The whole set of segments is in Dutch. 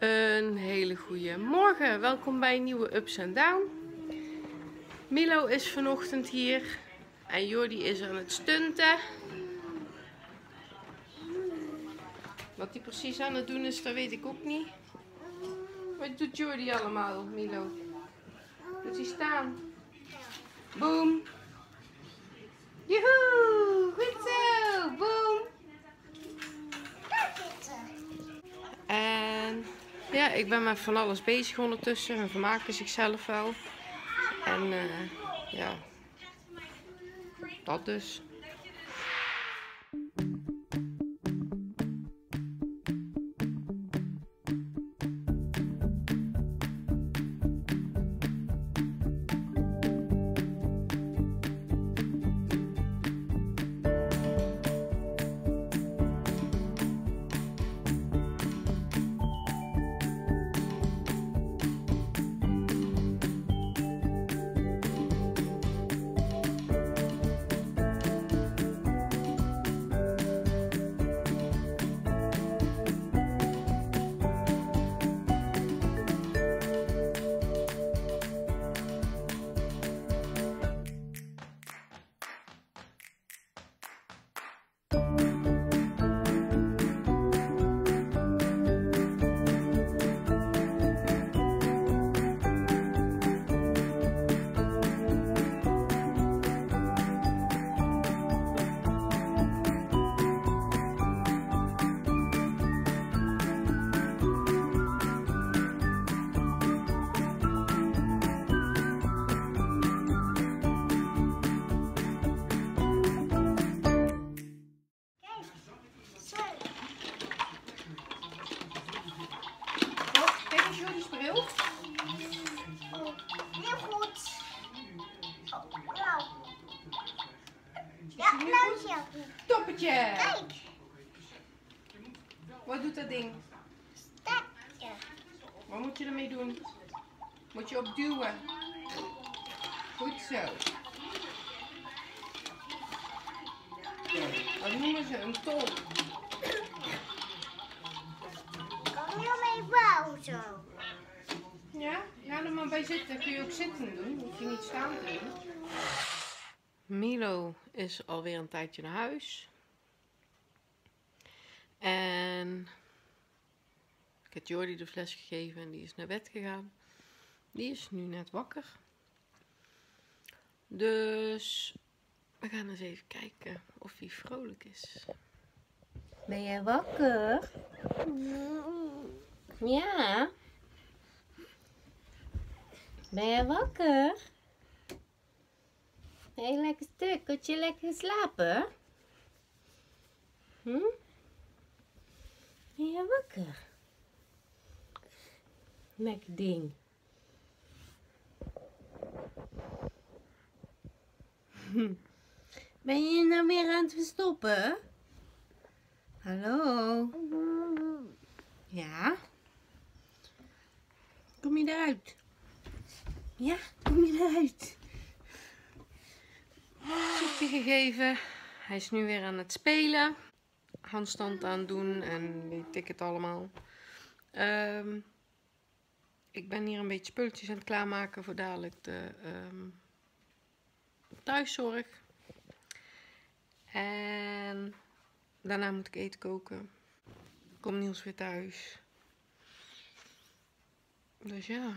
Een hele goede morgen. Welkom bij een nieuwe Ups and Down. Milo is vanochtend hier en Jordi is aan het stunten. Wat hij precies aan het doen is, dat weet ik ook niet. Wat doet Jordi allemaal, Milo? Doet hij staan? Boom! Joehoe! Goed zo! Boom! En ja, ik ben met van alles bezig ondertussen. En vermaken zichzelf wel. En ja, dat dus. Toppetje! Kijk! Wat doet dat ding? Stekje. Wat moet je ermee doen? Moet je opduwen. Goed zo. Wat noemen ze? Een tol. Kan je mee bouwen zo? Ja? Ga er maar bij zitten. Kun je ook zitten doen. Hoef je niet staan te doen. Milo is alweer een tijdje naar huis. En ik heb Jordi de fles gegeven en die is naar bed gegaan. Die is nu net wakker. Dus we gaan eens even kijken of hij vrolijk is. Ben jij wakker? Ja. Ben jij wakker? Ben je lekker stuk? Had je lekker slapen? Ben je wakker? Lekker ding. Ben je nou weer aan het verstoppen? Hallo? Ja? Kom je eruit? Ja, kom je eruit? Soepje gegeven. Hij is nu weer aan het spelen. Handstand aan het doen en weet ik het allemaal. Ik ben hier een beetje spulletjes aan het klaarmaken voor dadelijk de thuiszorg. En daarna moet ik eten koken. Komt Niels weer thuis. Dus ja.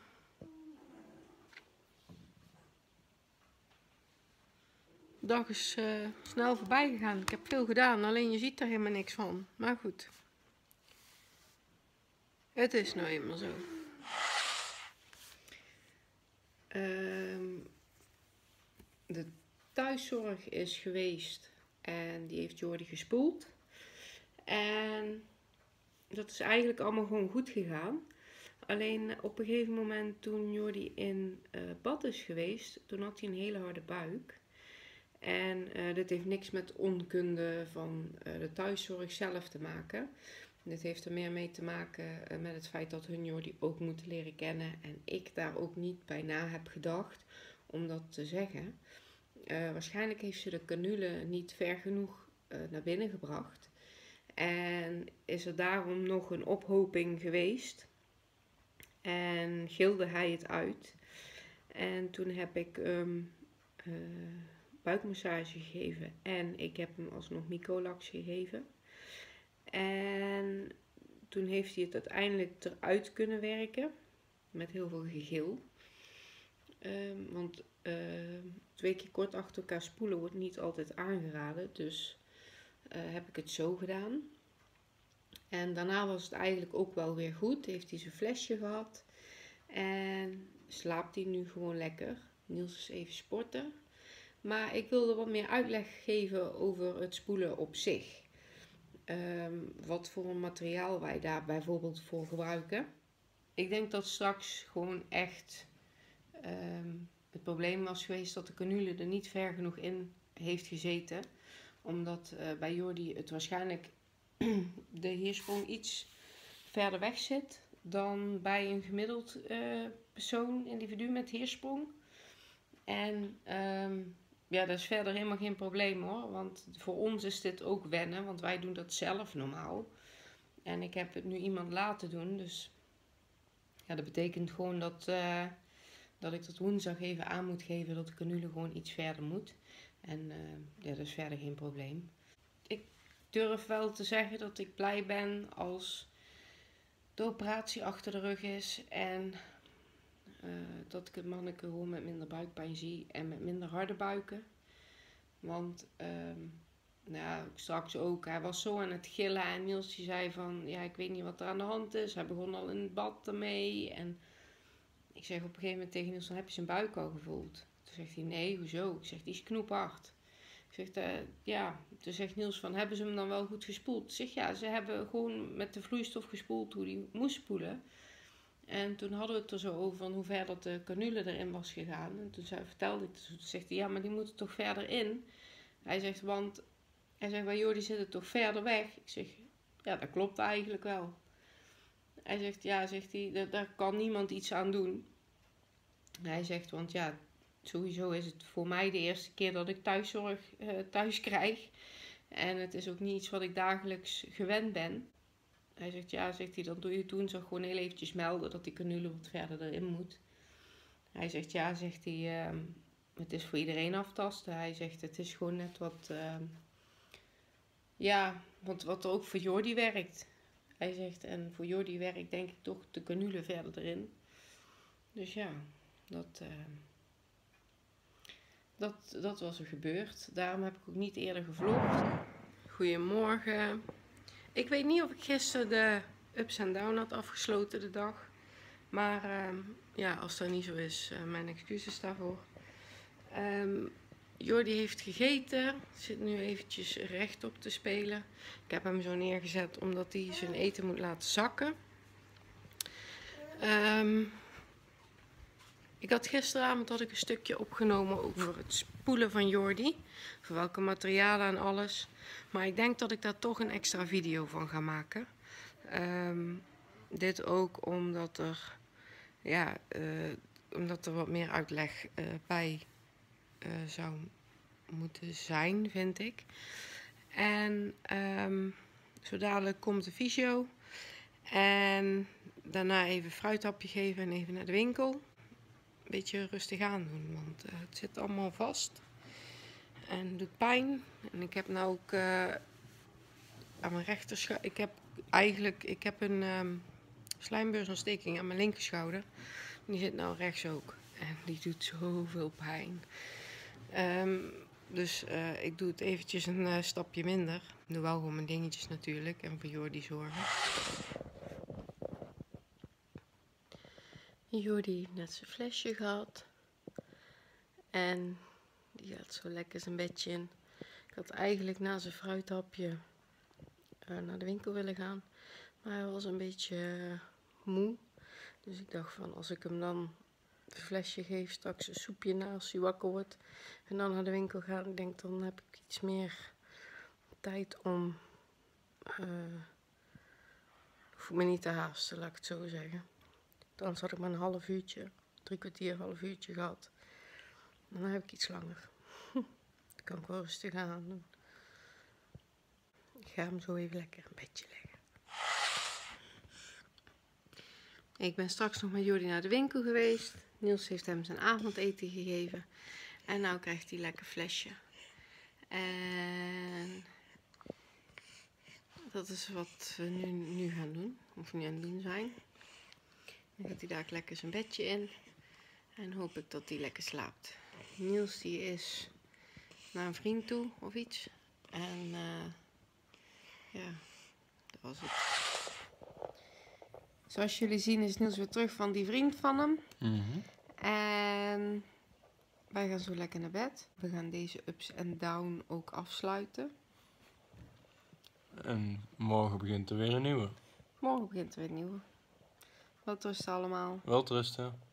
De dag is snel voorbij gegaan. Ik heb veel gedaan, alleen je ziet er helemaal niks van. Maar goed. Het is nou eenmaal zo. De thuiszorg is geweest en die heeft Jordi gespoeld. En dat is eigenlijk allemaal gewoon goed gegaan. Alleen op een gegeven moment toen Jordi in bad is geweest, toen had hij een hele harde buik. En dit heeft niks met onkunde van de thuiszorg zelf te maken. Dit heeft er meer mee te maken met het feit dat hun Jordi ook moeten leren kennen. En ik daar ook niet bij na heb gedacht om dat te zeggen. Waarschijnlijk heeft ze de canule niet ver genoeg naar binnen gebracht. En is er daarom nog een ophoping geweest. En gilde hij het uit. En toen heb ik buikmassage gegeven. En ik heb hem alsnog Mycolax gegeven. En toen heeft hij het uiteindelijk eruit kunnen werken. Met heel veel gegil. Want 2 keer kort achter elkaar spoelen wordt niet altijd aangeraden. Dus heb ik het zo gedaan. En daarna was het eigenlijk ook wel weer goed. Heeft hij zijn flesje gehad. En slaapt hij nu gewoon lekker. Niels is even sporten. Maar ik wilde wat meer uitleg geven over het spoelen op zich. Wat voor een materiaal wij daar bijvoorbeeld voor gebruiken. Ik denk dat straks gewoon echt het probleem was geweest dat de canule er niet ver genoeg in heeft gezeten. Omdat bij Jordi het waarschijnlijk de heersprong iets verder weg zit dan bij een gemiddeld individu met heersprong. En ja, dat is verder helemaal geen probleem hoor. Want voor ons is dit ook wennen, want wij doen dat zelf normaal. En ik heb het nu iemand laten doen, dus ja, dat betekent gewoon dat ik tot woensdag even aan moet geven dat de canule gewoon iets verder moet. En ja, dat is verder geen probleem. Ik durf wel te zeggen dat ik blij ben als de operatie achter de rug is en dat ik het manneke gewoon met minder buikpijn zie en met minder harde buiken. Want nou, straks ook, hij was zo aan het gillen en Niels die zei van, ja, ik weet niet wat er aan de hand is. Hij begon al in het bad ermee en ik zeg op een gegeven moment tegen Niels, dan heb je zijn buik al gevoeld. Toen zegt hij, nee, hoezo? Ik zeg, die is knoephard. Ik zeg, ja, toen zegt Niels van, hebben ze hem dan wel goed gespoeld? Ik zeg, ja, ze hebben gewoon met de vloeistof gespoeld hoe die moest spoelen. En toen hadden we het er zo over van hoe ver dat de canule erin was gegaan. En toen vertelde ik het. Toen zegt hij, ja, maar die moeten toch verder in? Hij zegt, bij Jordi zit het toch verder weg? Ik zeg, ja, dat klopt eigenlijk wel. Hij zegt, ja, zegt hij, daar kan niemand iets aan doen. Hij zegt, want ja, sowieso is het voor mij de eerste keer dat ik thuiszorg thuis krijg. En het is ook niet iets wat ik dagelijks gewend ben. Hij zegt, ja, zegt hij, dan doe je het woensdag gewoon heel eventjes melden dat die canule wat verder erin moet. Hij zegt, ja, zegt hij, het is voor iedereen aftasten. Hij zegt, het is gewoon net wat er ook voor Jordi werkt. Hij zegt, en voor Jordi werkt denk ik toch de canule verder erin. Dus ja, dat was er gebeurd. Daarom heb ik ook niet eerder gevlogd. Goedemorgen. Ik weet niet of ik gisteren de ups en downs had afgesloten de dag. Maar ja, als dat niet zo is, mijn excuses daarvoor. Jordi heeft gegeten. Zit nu eventjes rechtop te spelen. Ik heb hem zo neergezet omdat hij zijn eten moet laten zakken. Ik had gisteravond een stukje opgenomen over het spoelen van Jordi. Voor welke materialen en alles. Maar ik denk dat ik daar toch een extra video van ga maken. Dit ook omdat er wat meer uitleg bij zou moeten zijn, vind ik. En zo dadelijk komt de fysio. En daarna even fruithapje geven en even naar de winkel. Een beetje rustig aan doen, want het zit allemaal vast. En het doet pijn. En ik heb nou ook aan mijn rechterschouder... Ik heb een slijmbeursontsteking aan mijn linkerschouder. Die zit nou rechts ook. En die doet zoveel pijn. Dus ik doe het eventjes een stapje minder. Ik doe wel gewoon mijn dingetjes natuurlijk. En voor Jordi zorgen. Jordi net zijn flesje gehad. En die gaat zo lekker zijn bedje in. Ik had eigenlijk na zijn fruithapje naar de winkel willen gaan. Maar hij was een beetje moe. Dus ik dacht van als ik hem dan het flesje geef, straks een soepje na als hij wakker wordt. En dan naar de winkel gaan. Ik denk dan heb ik iets meer tijd om... hoef ik me niet te haasten, laat ik het zo zeggen. Dan had ik maar een half uurtje, 3 kwartier, half uurtje gehad. En dan heb ik iets langer. Dan kan ik wel rustig aan doen. Ik Ik ga hem zo even lekker een bedje leggen. Ik ben straks nog met Jordi naar de winkel geweest. Niels heeft hem zijn avondeten gegeven. En nu krijgt hij lekker flesje. En dat is wat we nu gaan doen. Of nu aan het doen zijn. Dan gaat hij daar lekker zijn bedje in. En hoop ik dat hij lekker slaapt. Niels die is naar een vriend toe of iets. En ja, dat was het. Zoals jullie zien is Niels weer terug van die vriend van hem. En wij gaan zo lekker naar bed. We gaan deze ups en down ook afsluiten. En morgen begint er weer een nieuwe. Morgen begint er weer een nieuwe. Wat rusten allemaal. Wel rusten.